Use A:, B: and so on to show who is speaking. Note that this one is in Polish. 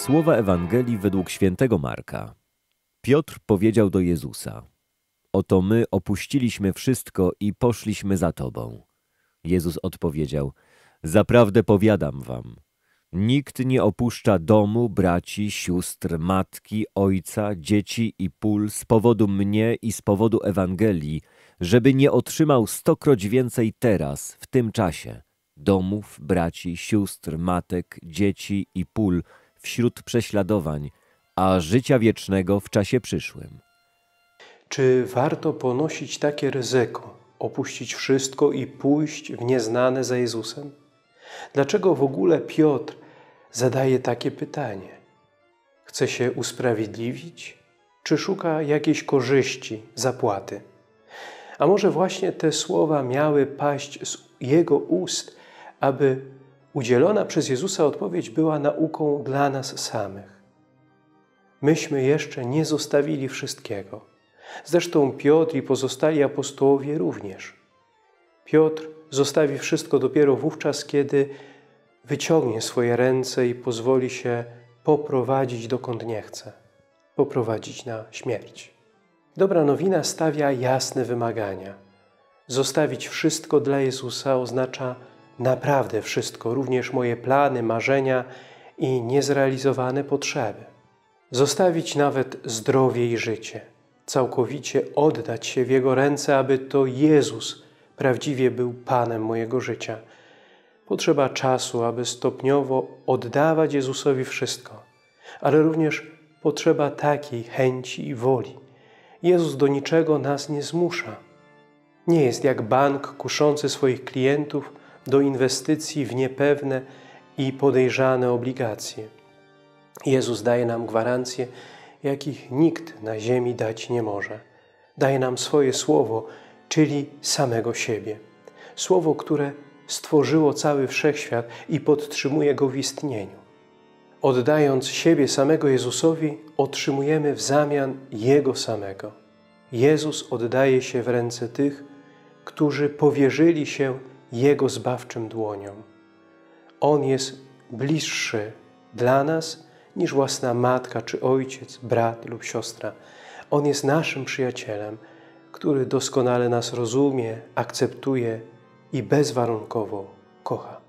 A: Słowa Ewangelii według świętego Marka. Piotr powiedział do Jezusa: Oto my opuściliśmy wszystko i poszliśmy za Tobą. Jezus odpowiedział: Zaprawdę powiadam wam, nikt nie opuszcza domu, braci, sióstr, matki, ojca, dzieci i pól z powodu mnie i z powodu Ewangelii, żeby nie otrzymał stokroć więcej teraz, w tym czasie, domów, braci, sióstr, matek, dzieci i pól wśród prześladowań, a życia wiecznego w czasie przyszłym.
B: Czy warto ponosić takie ryzyko, opuścić wszystko i pójść w nieznane za Jezusem? Dlaczego w ogóle Piotr zadaje takie pytanie? Chce się usprawiedliwić, czy szuka jakiejś korzyści, zapłaty? A może właśnie te słowa miały paść z jego ust, aby udzielona przez Jezusa odpowiedź była nauką dla nas samych? Myśmy jeszcze nie zostawili wszystkiego. Zresztą Piotr i pozostali apostołowie również. Piotr zostawi wszystko dopiero wówczas, kiedy wyciągnie swoje ręce i pozwoli się poprowadzić dokąd nie chce, poprowadzić na śmierć. Dobra nowina stawia jasne wymagania. Zostawić wszystko dla Jezusa oznacza naprawdę wszystko, również moje plany, marzenia i niezrealizowane potrzeby. Zostawić nawet zdrowie i życie. Całkowicie oddać się w Jego ręce, aby to Jezus prawdziwie był Panem mojego życia. Potrzeba czasu, aby stopniowo oddawać Jezusowi wszystko, ale również potrzeba takiej chęci i woli. Jezus do niczego nas nie zmusza. Nie jest jak bank kuszący swoich klientów do inwestycji w niepewne i podejrzane obligacje. Jezus daje nam gwarancje, jakich nikt na ziemi dać nie może. Daje nam swoje słowo, czyli samego siebie. Słowo, które stworzyło cały wszechświat i podtrzymuje go w istnieniu. Oddając siebie samego Jezusowi, otrzymujemy w zamian Jego samego. Jezus oddaje się w ręce tych, którzy powierzyli się Jego zbawczym dłoniom. On jest bliższy dla nas niż własna matka czy ojciec, brat lub siostra. On jest naszym przyjacielem, który doskonale nas rozumie, akceptuje i bezwarunkowo kocha.